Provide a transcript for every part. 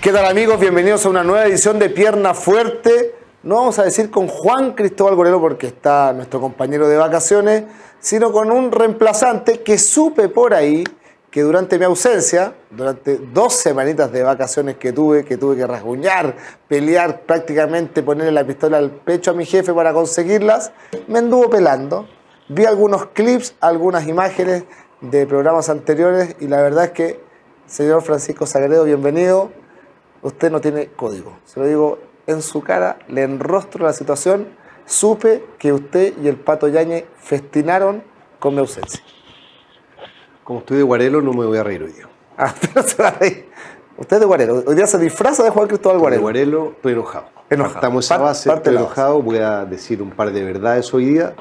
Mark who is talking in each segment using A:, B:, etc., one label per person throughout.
A: ¿Qué tal, amigos? Bienvenidos a una nueva edición de Pierna Fuerte. No vamos a decir con Juan Cristóbal Gorelo porque está nuestro compañero de vacaciones, sino con un reemplazante que supe por ahí que durante mi ausencia, durante 2 semanitas de vacaciones que tuve que rasguñar, pelear, prácticamente ponerle la pistola al pecho a mi jefe para conseguirlas, me anduvo pelando. Vi algunos clips, algunas imágenes de programas anteriores y la verdad es que, señor Francisco Sagredo, bienvenido. Usted no tiene código. Se lo digo en su cara, le enrostro la situación. Supe que usted y el Pato Yáñez festinaron con mi ausencia.
B: Como estoy de Guarelo, no me voy a reír hoy día.
A: Ah, pero se va a reír. Usted es de Guarelo. Hoy día se disfraza de Juan Cristóbal Guarelo.
B: De Guarelo, estoy enojado.
A: Enojado.
B: Partamos esa base, estoy enojado. Voy a decir un par de verdades hoy día.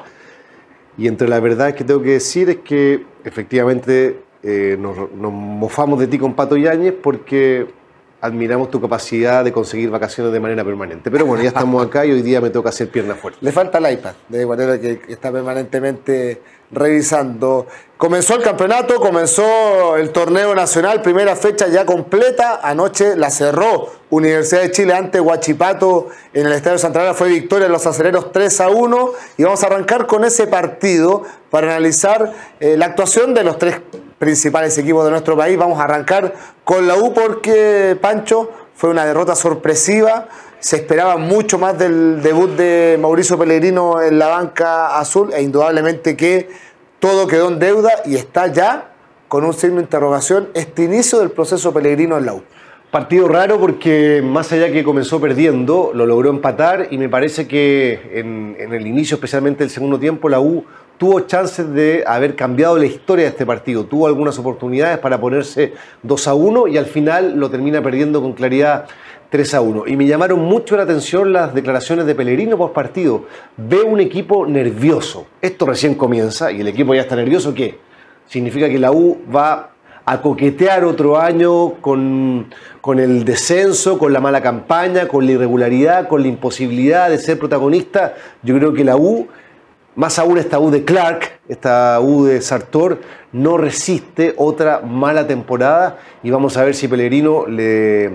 B: Y entre las verdades que tengo que decir es que efectivamente nos mofamos de ti con Pato Yáñez porque admiramos tu capacidad de conseguir vacaciones de manera permanente. Pero bueno, ya estamos acá y hoy día me toca hacer pierna fuerte.
A: Le falta el iPad de Guarelo que está permanentemente revisando. Comenzó el campeonato, comenzó el torneo nacional, primera fecha ya completa. Anoche la cerró Universidad de Chile ante Huachipato en el Estadio Santa. Fue victoria de los acereros 3-1 y vamos a arrancar con ese partido para analizar la actuación de los 3 principales equipos de nuestro país. Vamos a arrancar con la U porque, Pancho, fue una derrota sorpresiva. Se esperaba mucho más del debut de Mauricio Pellegrino en la banca azul e indudablemente que todo quedó en deuda y está ya con un signo de interrogación este inicio del proceso Pellegrino en la U.
B: Partido raro porque más allá que comenzó perdiendo, lo logró empatar y me parece que en el inicio, especialmente el segundo tiempo, la U tuvo chances de haber cambiado la historia de este partido. Tuvo algunas oportunidades para ponerse 2-1 y al final lo termina perdiendo con claridad 3-1. Y me llamaron mucho la atención las declaraciones de Pellegrino post partido. Ve un equipo nervioso. Esto recién comienza y el equipo ya está nervioso. ¿Qué? Significa que la U va a coquetear otro año con el descenso, con la mala campaña, con la irregularidad, con la imposibilidad de ser protagonista. Yo creo que la U, más aún esta U de Clark, esta U de Sartor, no resiste otra mala temporada y vamos a ver si Pellegrino le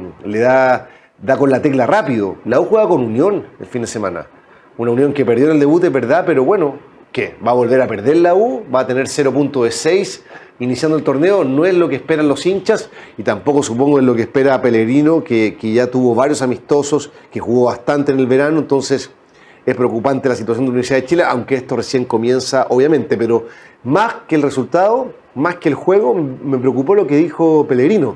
B: da con la tecla rápido. La U juega con Unión el fin de semana. Una Unión que perdió en el debut, es verdad, pero bueno, ¿qué? ¿Va a volver a perder la U? ¿Va a tener 0 puntos de 6 iniciando el torneo? No es lo que esperan los hinchas y tampoco supongo es lo que espera Pellegrino, que ya tuvo varios amistosos, que jugó bastante en el verano, entonces es preocupante la situación de la Universidad de Chile, aunque esto recién comienza, obviamente, pero más que el resultado, más que el juego, me preocupó lo que dijo Pellegrino.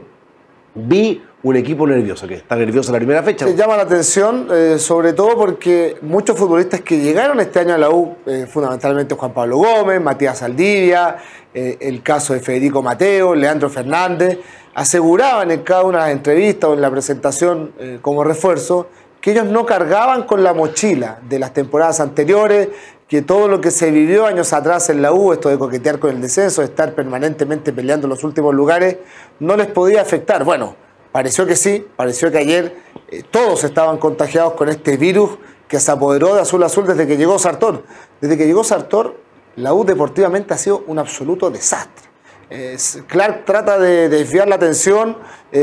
B: Vi un equipo nervioso, que está nervioso en la primera fecha.
A: Se llama la atención, sobre todo porque muchos futbolistas que llegaron este año a la U, fundamentalmente Juan Pablo Gómez, Matías Saldivia, el caso de Federico Mateo, Leandro Fernández, aseguraban en cada una de las entrevistas o en la presentación como refuerzo que ellos no cargaban con la mochila de las temporadas anteriores, que todo lo que se vivió años atrás en la U, esto de coquetear con el descenso, de estar permanentemente peleando en los últimos lugares, no les podía afectar. Bueno, pareció que sí, pareció que ayer todos estaban contagiados con este virus que se apoderó de Azul Azul desde que llegó Sartor. Desde que llegó Sartor, la U deportivamente ha sido un absoluto desastre. Clark trata de desviar la atención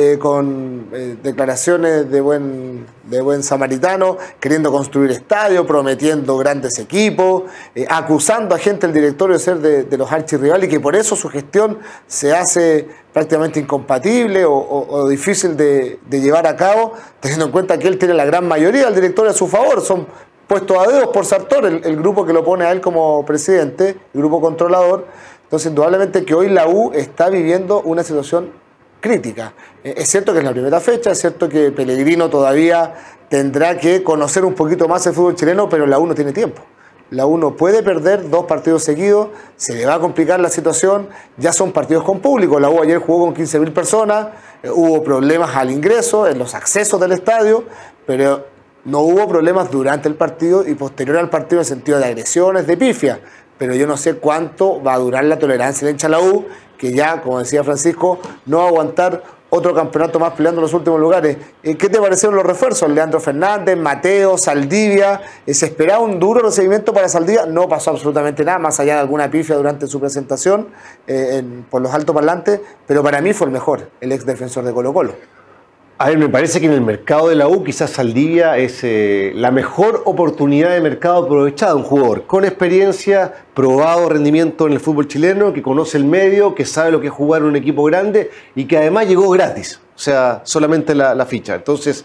A: con declaraciones de buen samaritano, queriendo construir estadios, prometiendo grandes equipos, acusando a gente del directorio de ser de los archirrivales y que por eso su gestión se hace prácticamente incompatible o difícil de llevar a cabo, teniendo en cuenta que él tiene la gran mayoría del directorio a su favor. Son puestos a dedos por Sartor, el grupo que lo pone a él como presidente, el grupo controlador. Entonces, indudablemente que hoy la U está viviendo una situación crítica. Es cierto que es la primera fecha, es cierto que Pellegrino todavía tendrá que conocer un poquito más el fútbol chileno, pero la U no tiene tiempo. La U no puede perder 2 partidos seguidos, se le va a complicar la situación, ya son partidos con público. La U ayer jugó con 15.000 personas, hubo problemas al ingreso, en los accesos del estadio, pero no hubo problemas durante el partido y posterior al partido en el sentido de agresiones, de pifia. Pero yo no sé cuánto va a durar la tolerancia del hincha de la U, que ya, como decía Francisco, no va a aguantar otro campeonato más peleando en los últimos lugares. ¿Qué te parecieron los refuerzos? Leandro Fernández, Mateo, Saldivia. ¿Se esperaba un duro recibimiento para Saldivia? No pasó absolutamente nada, más allá de alguna pifia durante su presentación por los altoparlantes, pero para mí fue el mejor, el ex defensor de Colo-Colo.
B: A ver, me parece que en el mercado de la U quizás Saldivia es la mejor oportunidad de mercado aprovechada. Un jugador con experiencia, probado rendimiento en el fútbol chileno, que conoce el medio, que sabe lo que es jugar en un equipo grande y que además llegó gratis, o sea, solamente la ficha. Entonces,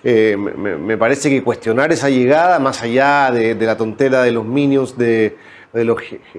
B: me parece que cuestionar esa llegada, más allá de la tontera de los minions, de los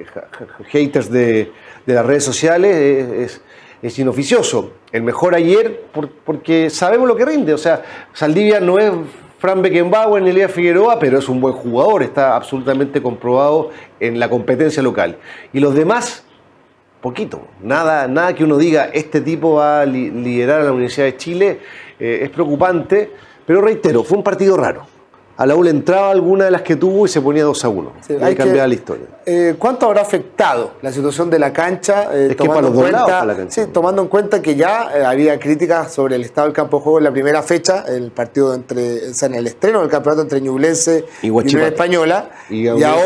B: haters de las redes sociales, es inoficioso. El mejor ayer porque sabemos lo que rinde. O sea, Saldivia no es Fran Beckenbauer ni Elías Figueroa, pero es un buen jugador, está absolutamente comprobado en la competencia local. Y los demás, poquito. Nada que uno diga, este tipo va a liderar a la Universidad de Chile, es preocupante, pero reitero, fue un partido raro. A la U le entraba alguna de las que tuvo y se ponía 2-1. Sí, ahí cambiaba la historia.
A: ¿Cuánto habrá afectado la situación de la cancha?
B: Es que para los dos lados para la cancha.
A: Sí, tomando en cuenta que ya había críticas sobre el estado del campo de juego en la primera fecha, el partido en el estreno del campeonato entre Ñublense y Unión Española, y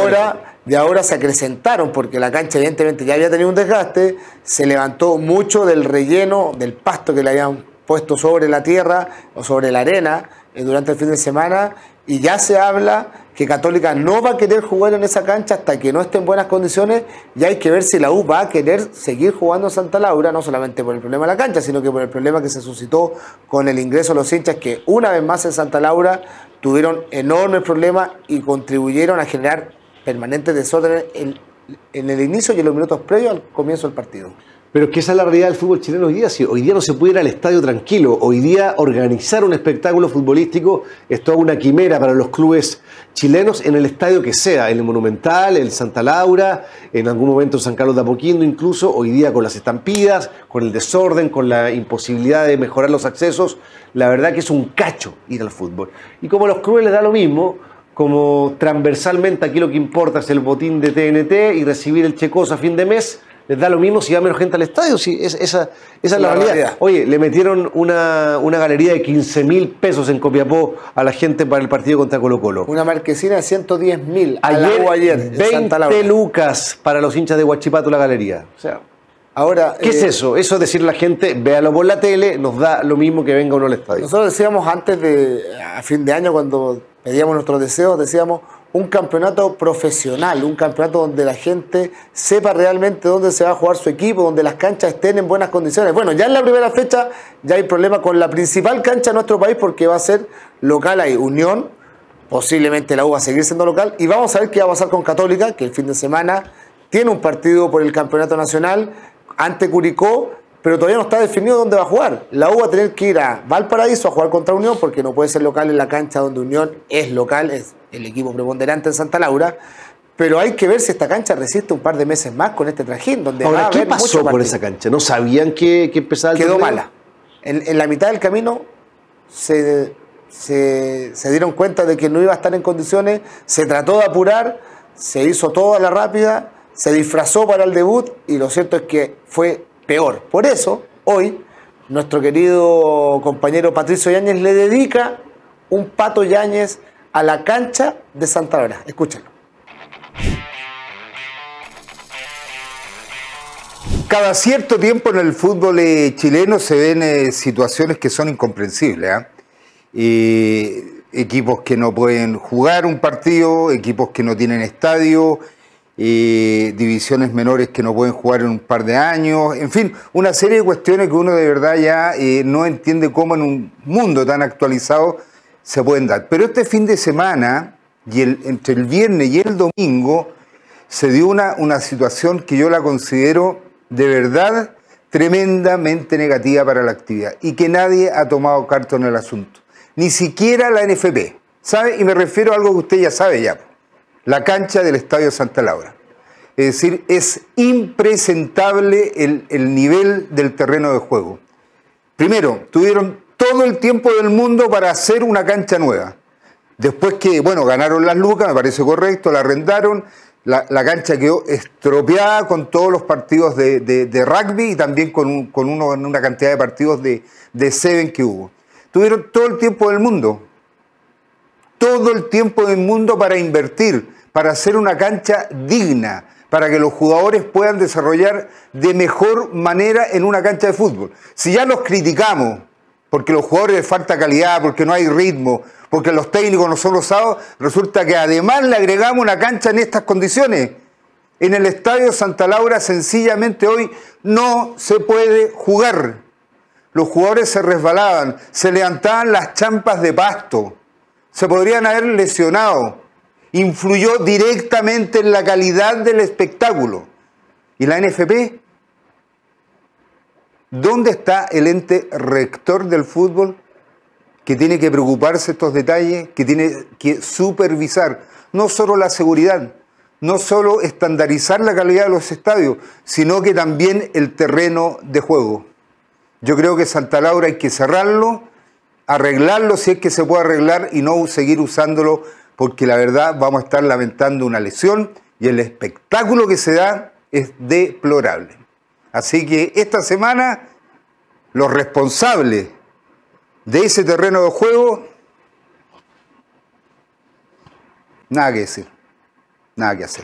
A: ahora se acrecentaron porque la cancha evidentemente ya había tenido un desgaste, se levantó mucho del relleno, del pasto que le habían puesto sobre la tierra o sobre la arena durante el fin de semana. Y ya se habla que Católica no va a querer jugar en esa cancha hasta que no esté en buenas condiciones, y hay que ver si la U va a querer seguir jugando en Santa Laura, no solamente por el problema de la cancha, sino que por el problema que se suscitó con el ingreso de los hinchas, que una vez más en Santa Laura tuvieron enormes problemas y contribuyeron a generar permanentes desórdenes en el inicio y en los minutos previos al comienzo del partido.
B: Pero es que esa es la realidad del fútbol chileno hoy día. Si hoy día no se puede ir al estadio tranquilo, hoy día organizar un espectáculo futbolístico es toda una quimera para los clubes chilenos en el estadio que sea, en el Monumental, en Santa Laura, en algún momento en San Carlos de Apoquindo incluso, hoy día con las estampidas, con el desorden, con la imposibilidad de mejorar los accesos, la verdad que es un cacho ir al fútbol. Y como a los clubes les da lo mismo, como transversalmente aquí lo que importa es el botín de TNT y recibir el checoso a fin de mes, les da lo mismo si va menos gente al estadio. Sí, esa es la realidad. Oye, le metieron una galería de 15.000 pesos en Copiapó a la gente para el partido contra Colo-Colo.
A: Una marquesina de 110.000
B: ayer 20 lucas para los hinchas de Huachipato la galería. O sea, ahora, ¿qué es eso? Eso es decirle a la gente, véalo por la tele, nos da lo mismo que venga uno al estadio.
A: Nosotros decíamos antes a fin de año, cuando pedíamos nuestros deseos, decíamos un campeonato profesional, un campeonato donde la gente sepa realmente dónde se va a jugar su equipo, donde las canchas estén en buenas condiciones. Bueno, ya en la primera fecha ya hay problema con la principal cancha de nuestro país porque va a ser local ahí, Unión, posiblemente la U va a seguir siendo local, y vamos a ver qué va a pasar con Católica, que el fin de semana tiene un partido por el campeonato nacional ante Curicó, pero todavía no está definido dónde va a jugar. La U va a tener que ir a Valparaíso a jugar contra Unión porque no puede ser local en la cancha donde Unión es local, es el equipo preponderante en Santa Laura, pero hay que ver si esta cancha resiste un par de meses más con este trajín. Donde
B: ahora,
A: va a haber
B: ¿qué pasó por esa cancha? ¿No sabían que empezaba el
A: Quedó
B: torneo?
A: mala. En la mitad del camino se dieron cuenta de que no iba a estar en condiciones, se trató de apurar, se hizo todo a la rápida, se disfrazó para el debut y lo cierto es que fue peor. Por eso, hoy, nuestro querido compañero Patricio Yáñez le dedica un Pato Yáñez a la cancha de Santa Laura. Escúchenlo.
C: Cada cierto tiempo en el fútbol chileno se ven situaciones que son incomprensibles. Equipos que no pueden jugar un partido, equipos que no tienen estadio, divisiones menores que no pueden jugar en un par de años, en fin, una serie de cuestiones que uno de verdad ya no entiende cómo en un mundo tan actualizado se pueden dar. Pero este fin de semana, entre el viernes y el domingo, se dio una situación que yo la considero de verdad tremendamente negativa para la actividad y que nadie ha tomado carta en el asunto, ni siquiera la NFP, ¿sabe? Y me refiero a algo que usted ya sabe ya. La cancha del Estadio Santa Laura. Es decir, es impresentable el nivel del terreno de juego. Primero, tuvieron todo el tiempo del mundo para hacer una cancha nueva. Después que, bueno, ganaron las lucas, me parece correcto, la arrendaron, la cancha quedó estropeada con todos los partidos de rugby y también con una cantidad de partidos de Seven que hubo. Tuvieron todo el tiempo del mundo. Todo el tiempo del mundo para invertir, para hacer una cancha digna, para que los jugadores puedan desarrollar de mejor manera en una cancha de fútbol. Si ya los criticamos porque los jugadores les falta calidad, porque no hay ritmo, porque los técnicos no son osados, resulta que además le agregamos una cancha en estas condiciones. En el Estadio Santa Laura sencillamente hoy no se puede jugar. Los jugadores se resbalaban, se levantaban las champas de pasto, se podrían haber lesionado. Influyó directamente en la calidad del espectáculo. ¿Y la NFP? ¿Dónde está el ente rector del fútbol que tiene que preocuparse de estos detalles, que tiene que supervisar no solo la seguridad, no solo estandarizar la calidad de los estadios, sino que también el terreno de juego? Yo creo que Santa Laura hay que cerrarlo, arreglarlo si es que se puede arreglar y no seguir usándolo, porque la verdad vamos a estar lamentando una lesión y el espectáculo que se da es deplorable. Así que esta semana los responsables de ese terreno de juego, nada que decir, nada que hacer.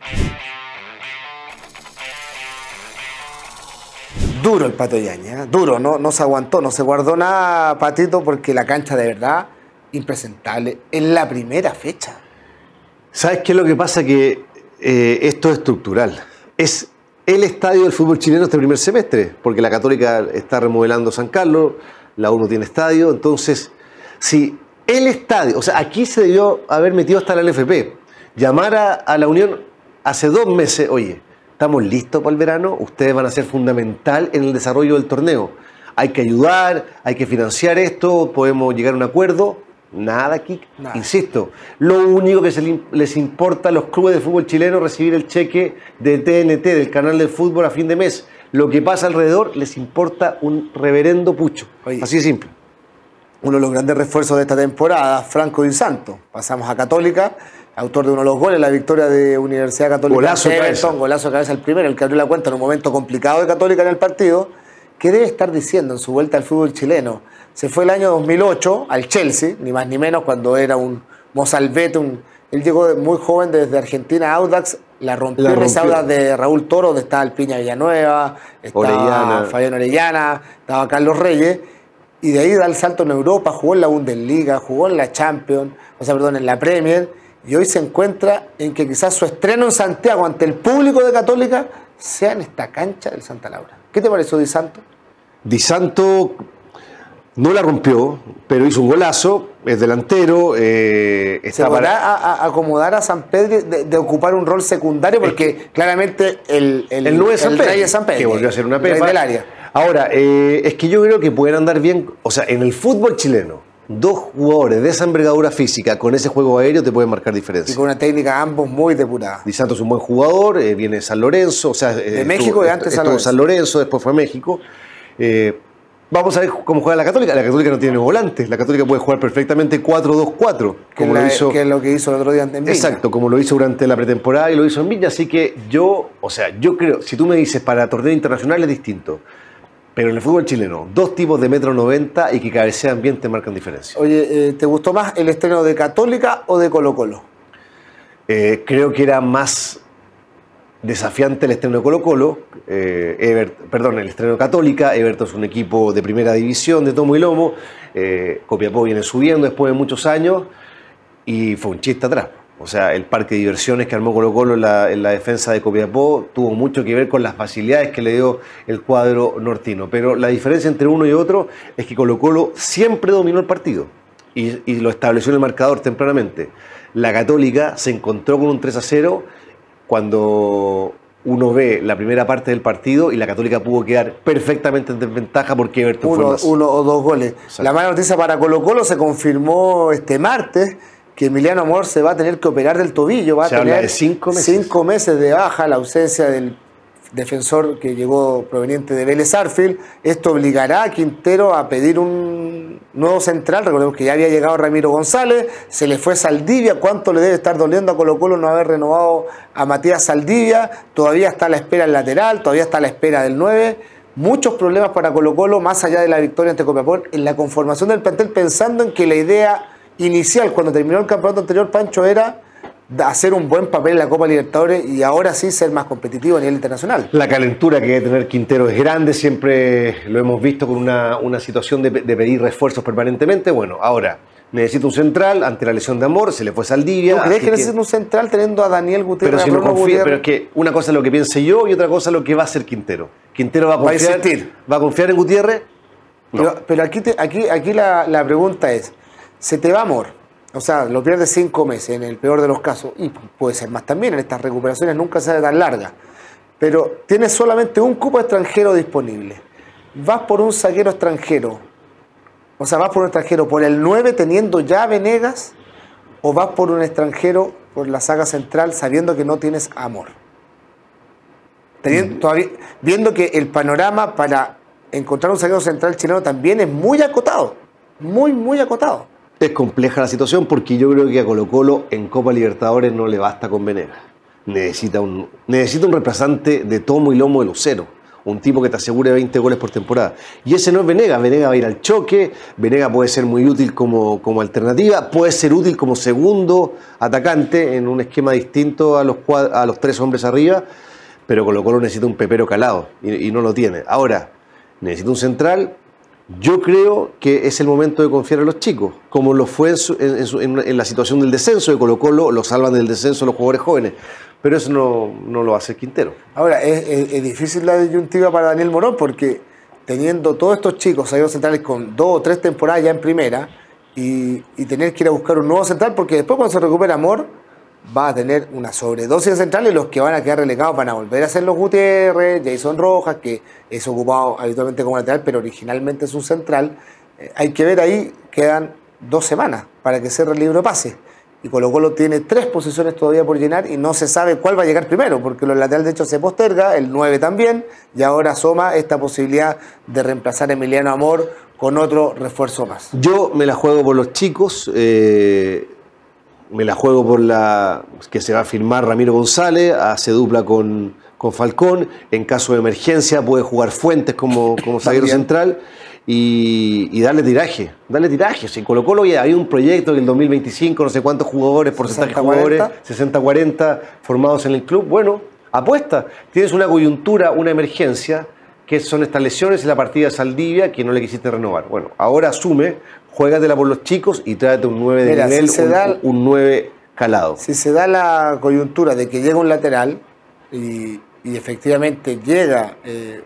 A: Duro el Pato Yáñez, duro, no se aguantó, no se guardó nada, Patito, porque la cancha de verdad impresentable en la primera fecha.
B: ¿Sabes qué es lo que pasa? Que esto es estructural. Es el estadio del fútbol chileno este primer semestre, porque la Católica está remodelando San Carlos, la U no tiene estadio, entonces, si el estadio, o sea, aquí se debió haber metido hasta la NFP, llamar a la Unión hace 2 meses, oye, estamos listos para el verano, ustedes van a ser fundamental en el desarrollo del torneo, hay que ayudar, hay que financiar esto, podemos llegar a un acuerdo. Nada aquí, nada. Insisto, lo único que les importa a los clubes de fútbol chileno es recibir el cheque de TNT, del canal del fútbol a fin de mes. Lo que pasa alrededor les importa un reverendo pucho. Oye, así de simple.
A: Uno de los grandes refuerzos de esta temporada, Franco Di Santo. Pasamos a Católica, autor de uno de los goles, la victoria de Universidad Católica.
B: Golazo de cabeza.
A: Golazo de cabeza el primero, el que abrió la cuenta en un momento complicado de Católica en el partido. ¿Qué debe estar diciendo en su vuelta al fútbol chileno? Se fue el año 2008 al Chelsea, ni más ni menos, cuando era un mozalbete. Él llegó muy joven desde Argentina a Audax, la rompió en ese Audax de Raúl Toro, donde estaba el Piña Villanueva, estaba Fabián Orellana, estaba Carlos Reyes, y de ahí da el salto en Europa, jugó en la Bundesliga, jugó en la Champions, en la Premier, y hoy se encuentra en que quizás su estreno en Santiago ante el público de Católica sea en esta cancha del Santa Laura. ¿Qué te pareció Di Santo?
B: Di Santo no la rompió, pero hizo un golazo, es delantero.
A: ¿Se podrá a acomodar a San Pedro de ocupar un rol secundario? Porque claramente el
B: no es San Pedro,
A: rey es San Pedro,
B: que volvió a ser una pepa.
A: Del área.
B: Ahora, es que yo creo que pueden andar bien, o sea, en el fútbol chileno, 2 jugadores de esa envergadura física con ese juego aéreo te pueden marcar diferencia.
A: Y con una técnica ambos muy depurada.
B: Di Santo es un buen jugador, viene de San Lorenzo, o sea,
A: de México y antes
B: San Lorenzo, después fue a México. Vamos a ver cómo juega la Católica. La Católica no tiene volantes. La Católica puede jugar perfectamente 4-2-4.
A: Que es lo que hizo el otro día en Viña.
B: Exacto, como lo hizo durante la pretemporada y lo hizo en Viña. Así que yo creo, si tú me dices para torneo internacional es distinto. Pero en el fútbol chileno, 2 tipos de 1,90 m y que cabecean bien te marcan diferencia.
A: Oye, ¿te gustó más el estreno de Católica o de Colo-Colo?
B: Creo que era más desafiante el estreno de Colo-Colo, el estreno de Católica. Everton es un equipo de primera división, de tomo y lomo. Copiapó viene subiendo después de muchos años y fue un chiste atrás. O sea, el parque de diversiones que armó Colo-Colo en la defensa de Copiapó tuvo mucho que ver con las facilidades que le dio el cuadro nortino. Pero la diferencia entre uno y otro es que Colo-Colo siempre dominó el partido y lo estableció en el marcador tempranamente. La Católica se encontró con un 3-0 cuando uno ve la primera parte del partido y la Católica pudo quedar perfectamente en desventaja porque Everton fue más.
A: 1 o 2 goles. Exacto. La mala noticia para Colo-Colo se confirmó este martes, que Emiliano Amor se va a tener que operar del tobillo. Va a tener
B: de 5 meses.
A: 5 meses de baja, la ausencia del defensor que llegó proveniente de Vélez Sarsfield. Esto obligará a Quintero a pedir un nuevo central. Recordemos que ya había llegado Ramiro González, se le fue Saldivia. ¿Cuánto le debe estar doliendo a Colo-Colo no haber renovado a Matías Saldivia? Todavía está a la espera el lateral, todavía está a la espera del 9. Muchos problemas para Colo-Colo, más allá de la victoria ante Copiapó, en la conformación del plantel, pensando en que la idea inicial, cuando terminó el campeonato anterior, Pancho, era hacer un buen papel en la Copa Libertadores y ahora sí ser más competitivo a nivel internacional.
B: La calentura que debe tener Quintero es grande, siempre lo hemos visto con una situación de pedir refuerzos permanentemente. Bueno, ahora necesita un central ante la lesión de Amor, se le fue Saldivia.
A: ¿Tú crees que necesita un central teniendo a Daniel Gutiérrez?
B: Pero, si no confía, pero es que una cosa es lo que piense yo y otra cosa es lo que va a hacer Quintero. Quintero va a confiar en Gutiérrez. No.
A: Pero aquí la pregunta es, se te va Amor, o sea, lo pierdes 5 meses en el peor de los casos, y puede ser más también, en estas recuperaciones nunca se hace tan larga, pero tienes solamente un cupo extranjero disponible, vas por un zaguero extranjero, o sea, vas por un extranjero por el 9 teniendo ya a Venegas, o vas por un extranjero por la saga central sabiendo que no tienes a Amor. Todavía, viendo que el panorama para encontrar un zaguero central chileno también es muy acotado, muy acotado.
B: Es compleja la situación porque yo creo que a Colo-Colo en Copa Libertadores no le basta con Venegas. Necesita un reemplazante de tomo y lomo de Lucero, un tipo que te asegure 20 goles por temporada. Y ese no es Venegas. Venegas va a ir al choque, Venegas puede ser muy útil como alternativa, puede ser útil como segundo atacante en un esquema distinto a los 3 hombres arriba, pero Colo-Colo necesita un pepero calado y no lo tiene. Ahora, necesita un central. Yo creo que es el momento de confiar en los chicos, como lo fue en la situación del descenso de Colo-Colo, lo salvan del descenso los jugadores jóvenes, pero eso no lo hace Quintero.
A: Ahora, es difícil la disyuntiva para Daniel Morón, porque teniendo todos estos chicos zagueros centrales con 2 o 3 temporadas ya en primera, y tener que ir a buscar un nuevo central, porque después cuando se recupera Amor, va a tener una sobredosis de centrales, y los que van a quedar relegados van a volver a ser los Gutiérrez, Jason Rojas, que es ocupado habitualmente como lateral, pero originalmente es un central. Hay que ver ahí, quedan 2 semanas para que cierre el libro de pase. Y Colo-Colo tiene 3 posiciones todavía por llenar y no se sabe cuál va a llegar primero, porque los laterales de hecho se posterga, el 9 también, y ahora asoma esta posibilidad de reemplazar a Emiliano Amor con otro refuerzo más.
B: Yo me la juego por los chicos, me la juego por que se va a firmar Ramiro González, hace dupla con Falcón, en caso de emergencia puede jugar Fuentes como zaguero central y darle tiraje. Si Colo-Colo ya hay un proyecto que en el 2025, no sé cuántos jugadores, porcentaje de jugadores, 60-40 formados en el club, bueno, apuesta. Tienes una coyuntura, una emergencia, que son estas lesiones y la partida de Saldivia que no le quisiste renovar. Bueno, ahora asume, juégatela por los chicos y tráete un 9 de nivel, un 9 calado.
A: Si se da la coyuntura de que llega un lateral y efectivamente llega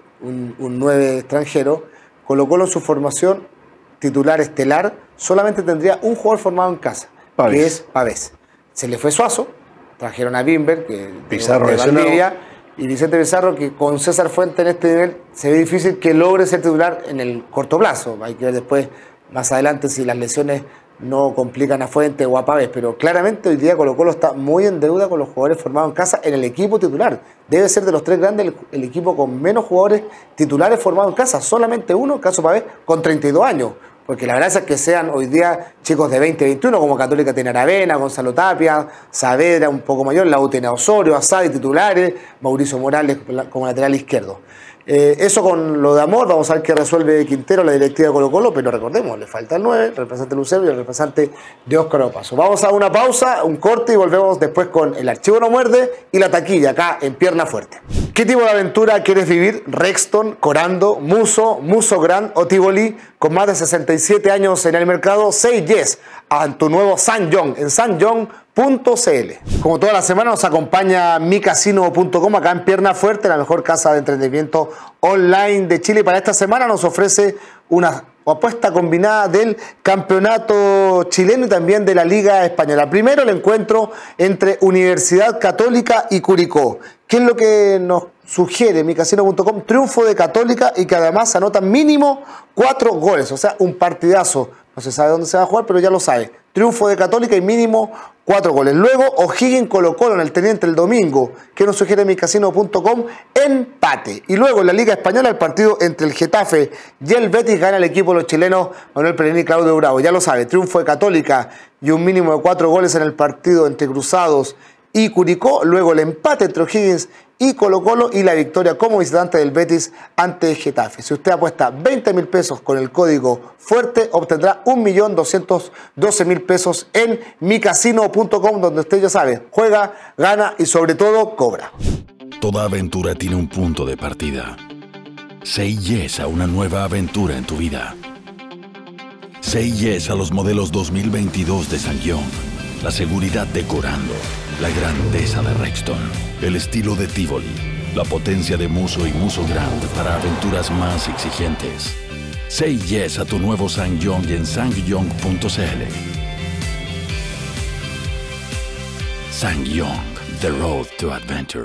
A: un 9 extranjero, Colo-Colo en su formación titular estelar solamente tendría un jugador formado en casa, que es Pavés. Se le fue Suazo, trajeron a Bimber, que
B: Pizarro
A: de Valdivia, y Vicente Pizarro, que con César Fuentes en este nivel se ve difícil que logre ser titular en el corto plazo. Hay que ver después, más adelante, si las lesiones no complican a Fuentes o a Pavés, pero claramente hoy día Colo-Colo está muy en deuda con los jugadores formados en casa en el equipo titular. Debe ser de los 3 grandes el equipo con menos jugadores titulares formados en casa, solamente uno, el caso Pavés, con 32 años. Porque la verdad es que sean hoy día chicos de 20, 21, como Católica tiene Aravena, Gonzalo Tapia, Saavedra un poco mayor, la U tiene a Osorio, Asadi titulares, Mauricio Morales como lateral izquierdo. Eso con lo de Amor, vamos a ver qué resuelve Quintero, la directiva de Colo-Colo, pero recordemos, le falta el 9, el representante Lucero y el representante de Óscar Opaso. Vamos a una pausa, un corte y volvemos después con El Archivo No Muerde y la taquilla acá en Pierna Fuerte. ¿Qué tipo de aventura quieres vivir? Rexton, Corando, Muso Grand o Tivoli, con más de 67 años en el mercado, say yes a tu nuevo San John en sanjohn.cl. Como toda la semana nos acompaña micasino.com acá en Pierna Fuerte, la mejor casa de entretenimiento online de Chile. Para esta semana nos ofrece una apuesta combinada del campeonato chileno y también de la Liga Española. Primero el encuentro entre Universidad Católica y Curicó. ¿Qué es lo que nos sugiere micasino.com? Triunfo de Católica y que además anota mínimo 4 goles, o sea, un partidazo. No se sabe dónde se va a jugar, pero ya lo sabe. Triunfo de Católica y mínimo 4 goles. Luego, O'Higgins Colo-Colo en el Teniente el domingo. ¿Qué nos sugiere micasino.com? Empate. Y luego en la Liga Española, el partido entre el Getafe y el Betis, gana el equipo de los chilenos Manuel Pellegrini y Claudio Bravo. Ya lo sabe, triunfo de Católica y un mínimo de 4 goles en el partido entre Cruzados y Curicó, luego el empate entre O'Higgins y Colo-Colo y la victoria como visitante del Betis ante Getafe. Si usted apuesta 20.000 pesos con el código FUERTE, obtendrá 1.212.000 pesos en micasino.com, donde usted ya sabe, juega, gana y sobre todo cobra.
D: Toda aventura tiene un punto de partida. Say yes a una nueva aventura en tu vida. Say yes a los modelos 2022 de SsangYong. La seguridad decorando, la grandeza de Rexton, el estilo de Tivoli, la potencia de Musso y Musso Grand para aventuras más exigentes. Say yes a tu nuevo SsangYong en sangyong.cl. SsangYong, the road to adventure.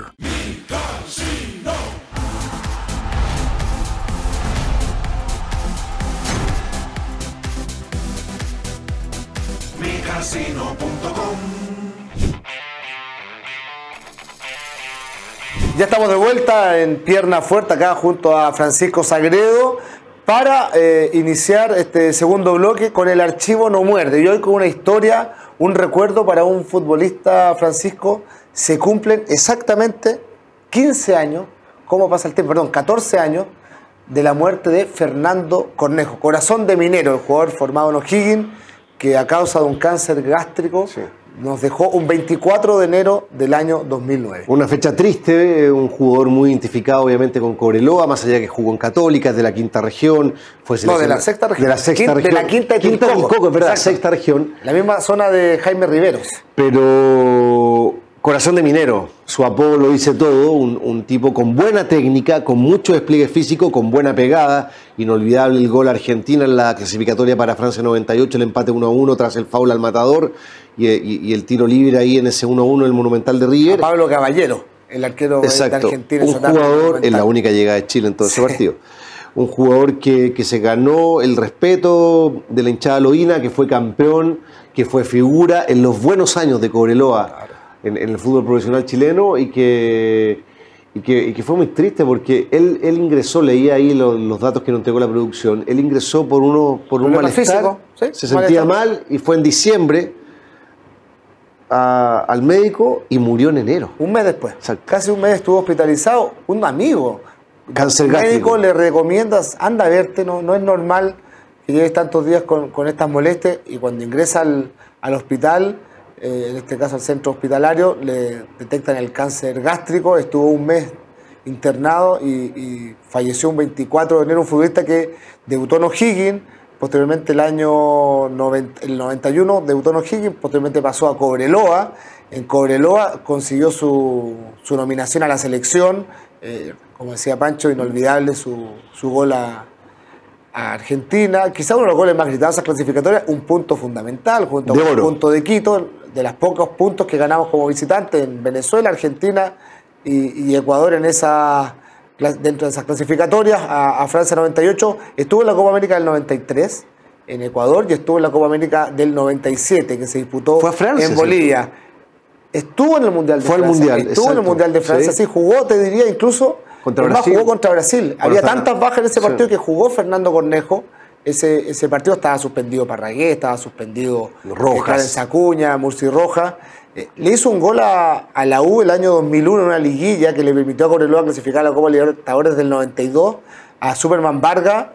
E: Micasino.com.
A: Ya estamos de vuelta en Pierna Fuerte acá junto a Francisco Sagredo para iniciar este segundo bloque con el archivo No Muerde. Y hoy con una historia, un recuerdo para un futbolista, Francisco. Se cumplen exactamente 15 años, ¿cómo pasa el tiempo? Perdón, 14 años de la muerte de Fernando Cornejo, corazón de minero, el jugador formado en O'Higgins, que a causa de un cáncer gástrico nos dejó un 24 de enero del año 2009.
B: Una fecha triste, un jugador muy identificado obviamente con Cobreloa, más allá que jugó en Católica, es de la quinta región.
A: No, de la sexta región.
B: De la sexta región.
A: De la quinta de Tilcoco,
B: es verdad, sexta región.
A: La misma zona de Jaime Riveros.
B: Pero corazón de minero, su apodo lo dice todo, un tipo con buena técnica, con mucho despliegue físico, con buena pegada, inolvidable el gol a Argentina en la clasificatoria para Francia 98, el empate 1-1 tras el foul al matador y el tiro libre ahí en ese 1-1 el Monumental de River.
A: A Pablo Caballero, el arquero de Argentina.
B: Un jugador, en la única llegada de Chile en todo ese partido. Un jugador que se ganó el respeto de la hinchada loína, que fue campeón, que fue figura en los buenos años de Cobreloa. En el fútbol profesional chileno y que fue muy triste porque él ingresó, leía ahí los datos que nos entregó la producción, él ingresó por un malestar,
A: físico, ¿sí?
B: Se sentía mal y fue en diciembre al médico y murió en enero.
A: Un mes después,
B: Exacto.
A: Casi un mes estuvo hospitalizado, un amigo.
B: Cáncer
A: El
B: gástrico.
A: médico le recomiendas, anda a verte, no es normal que lleves tantos días con estas molestias y cuando ingresa al hospital, en este caso al centro hospitalario, le detectan el cáncer gástrico, estuvo un mes internado y falleció un 24 de enero, un futbolista que debutó en O'Higgins, posteriormente el 91 debutó en O'Higgins, posteriormente pasó a Cobreloa, en Cobreloa consiguió su nominación a la selección, como decía Pancho, inolvidable su gol a Argentina, quizá uno de los goles más gritados de esas clasificatorias, un punto fundamental, junto con el punto de Quito, de los pocos puntos que ganamos como visitantes en Venezuela, Argentina y Ecuador dentro de esas clasificatorias, a Francia 98, estuvo en la Copa América del 93 en Ecuador y estuvo en la Copa América del 97 que se disputó en Bolivia.
B: ¿Cierto?
A: Estuvo en el Mundial de Francia, estuvo en el Mundial de Francia, sí, jugó, te diría, incluso jugó contra Brasil. Había tantas bajas en ese partido que jugó Fernando Cornejo. Ese partido estaba suspendido Parragués, estaba suspendido Clarence Acuña, Murci Rojas. Le hizo un gol a la U el año 2001 en una liguilla que le permitió a Cobreloa clasificar a la Copa Libertadores del 92 a Superman Vargas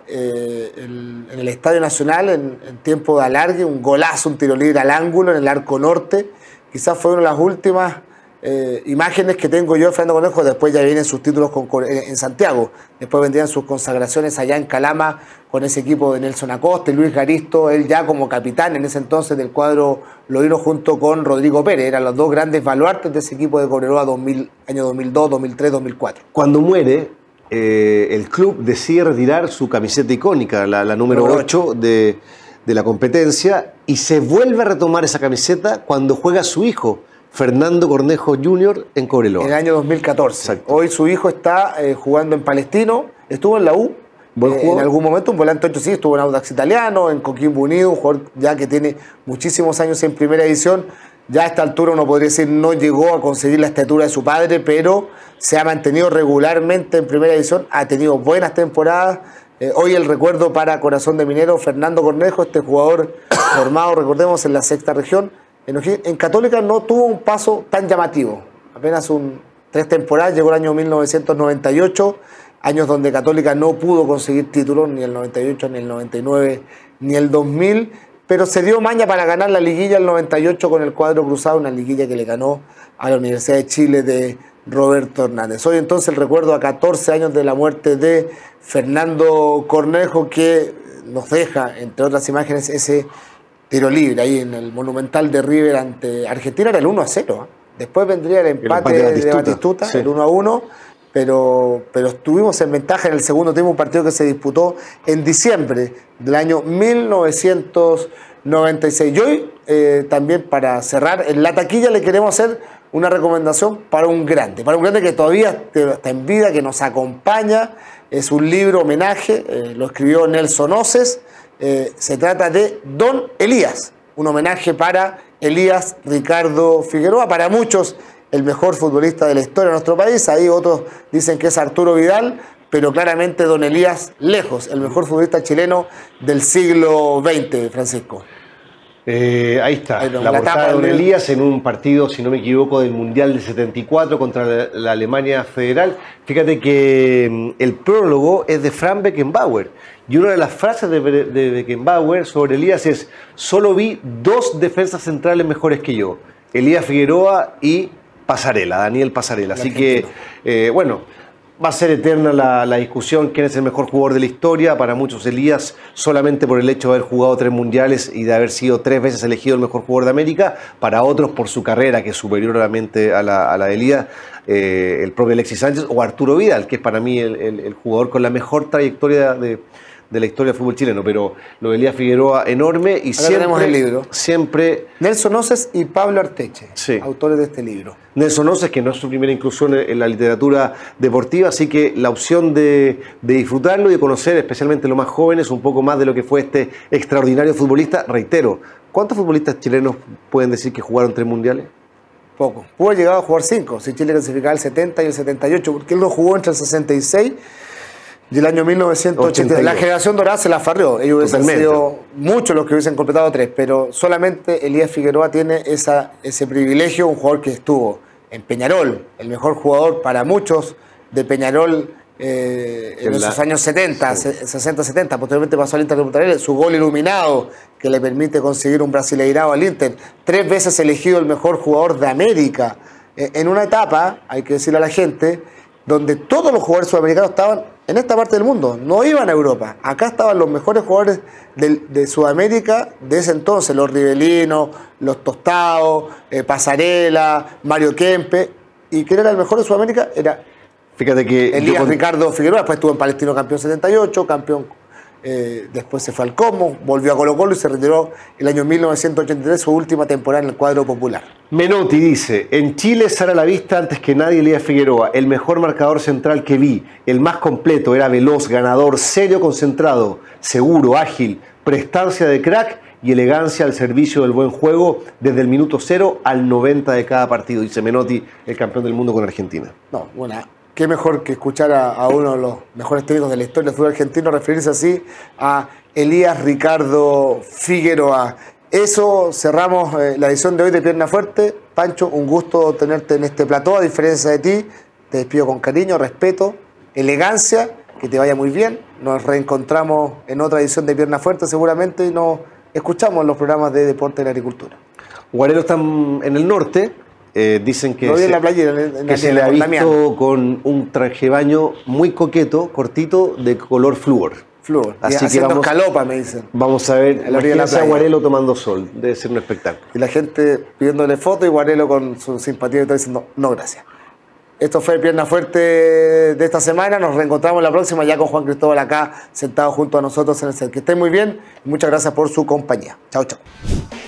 A: en el Estadio Nacional en tiempo de alargue, un golazo, un tiro libre al ángulo en el arco norte. Quizás fue una de las últimas imágenes que tengo yo de Fernando Cornejo. Después ya vienen sus títulos en Santiago, después vendrían sus consagraciones allá en Calama con ese equipo de Nelson Acosta y Luis Garisto, él ya como capitán en ese entonces del cuadro loíno junto con Rodrigo Pérez, eran los dos grandes baluartes de ese equipo de Cobreloa año 2002, 2003, 2004.
B: Cuando muere, el club decide retirar su camiseta icónica, la número 8 de la competencia, y se vuelve a retomar esa camiseta cuando juega su hijo, Fernando Cornejo Jr. en Cobreloa.
A: En el año 2014.
B: Exacto.
A: Hoy su hijo está jugando en Palestino, estuvo en la U, en algún momento un volante 8 sí, estuvo en Audax Italiano, en Coquimbo Unido, un jugador ya que tiene muchísimos años en primera división. Ya a esta altura uno podría decir no llegó a conseguir la estatura de su padre, pero se ha mantenido regularmente en primera división, ha tenido buenas temporadas. Hoy el recuerdo para Corazón de Minero, Fernando Cornejo, este jugador formado, recordemos, en la sexta región, En Católica no tuvo un paso tan llamativo. Apenas 3 temporadas, llegó el año 1998, años donde Católica no pudo conseguir títulos, ni el 98, ni el 99, ni el 2000, pero se dio maña para ganar la liguilla el 98 con el cuadro cruzado, una liguilla que le ganó a la Universidad de Chile de Roberto Hernández. Hoy entonces el recuerdo a 14 años de la muerte de Fernando Cornejo, que nos deja, entre otras imágenes, ese tiro libre ahí en el Monumental de River ante Argentina, era el 1-0. ¿eh? Después vendría el empate de Batistuta, sí. El 1-1, pero estuvimos en ventaja en el segundo tiempo, un partido que se disputó en diciembre del año 1996. Y hoy, también para cerrar, en la taquilla le queremos hacer una recomendación para un grande que todavía está en vida, que nos acompaña. Es un libro homenaje, lo escribió Nelson Oces. Se trata de Don Elías, un homenaje para Elías Ricardo Figueroa, para muchos el mejor futbolista de la historia de nuestro país. Ahí otros dicen que es Arturo Vidal, pero claramente Don Elías, lejos, el mejor futbolista chileno del siglo XX, Francisco.
B: Ahí está, la portada de Don Elías en un partido, si no me equivoco, del Mundial del 74 contra la Alemania Federal. Fíjate que el prólogo es de Franz Beckenbauer y una de las frases de Beckenbauer sobre Elías es: solo vi 2 defensas centrales mejores que yo, Elías Figueroa y Pasarela, Daniel Pasarela. Así que, bueno, va a ser eterna la discusión quién es el mejor jugador de la historia. Para muchos Elías, solamente por el hecho de haber jugado 3 mundiales y de haber sido 3 veces elegido el mejor jugador de América. Para otros, por su carrera, que es superior obviamente a la de Elías, el propio Alexis Sánchez o Arturo Vidal, que es para mí el jugador con la mejor trayectoria de la historia del fútbol chileno. Pero lo de Elías Figueroa, enorme. Y
A: acá tenemos el libro.
B: Siempre
A: Nelson Oces y Pablo Arteche,
B: sí,
A: autores de este libro.
B: Nelson Oces, que no es su primera inclusión en la literatura deportiva, así que la opción de disfrutarlo y de conocer, especialmente los más jóvenes, un poco más de lo que fue este extraordinario futbolista. Reitero, ¿cuántos futbolistas chilenos pueden decir que jugaron 3 mundiales?
A: Poco. Pudo haber llegado a jugar 5, si Chile clasificaba el 70 y el 78, porque él no jugó entre el 66 y el año 1980. La generación dorada se la farreó. Ellos hubiesen sido muchos los que hubiesen completado 3, pero solamente Elías Figueroa tiene ese privilegio, un jugador que estuvo en Peñarol, el mejor jugador para muchos de Peñarol en esos años 70, sí, 60-70. Posteriormente pasó al Inter de Punta Arenas, su gol iluminado que le permite conseguir un brasileirao al Inter. 3 veces elegido el mejor jugador de América. En una etapa, hay que decirle a la gente, donde todos los jugadores sudamericanos estaban en esta parte del mundo, no iban a Europa. Acá estaban los mejores jugadores de Sudamérica de ese entonces, los Rivelinos, los Tostados, Pasarela, Mario Kempe. ¿Y quién era el mejor de Sudamérica? Era,
B: fíjate que
A: Elías Ricardo Figueroa. Después estuvo en Palestino campeón 78, campeón. Después se fue al Como, volvió a Colo-Colo y se retiró el año 1983, su última temporada en el cuadro popular.
B: Menotti dice: en Chile sale a la vista antes que nadie Elías Figueroa, el mejor marcador central que vi, el más completo, era veloz, ganador, serio, concentrado, seguro, ágil, prestancia de crack y elegancia al servicio del buen juego desde el minuto 0 al 90 de cada partido, dice Menotti, el campeón del mundo con Argentina.
A: No, bueno, qué mejor que escuchar a uno de los mejores técnicos de la historia del fútbol argentino referirse así a Elías Ricardo Figueroa. Eso, cerramos la edición de hoy de Pierna Fuerte. Pancho, un gusto tenerte en este plató, a diferencia de ti. Te despido con cariño, respeto, elegancia, que te vaya muy bien. Nos reencontramos en otra edición de Pierna Fuerte seguramente y nos escuchamos en los programas de Deporte y la Agricultura.
B: Guarelo están en el norte. Dicen que,
A: en la playa,
B: se le ha visto con un traje de baño muy coqueto, cortito, de color flúor.
A: Así que vamos, escalopa, me dicen.
B: Vamos a ver a Guarelo tomando sol. Debe ser un espectáculo.
A: Y la gente pidiéndole foto y Guarelo con su simpatía y todo diciendo, no, gracias. Esto fue Pierna Fuerte de esta semana. Nos reencontramos la próxima ya con Juan Cristóbal acá, sentado junto a nosotros en el set. Que estén muy bien y muchas gracias por su compañía. Chao, chao.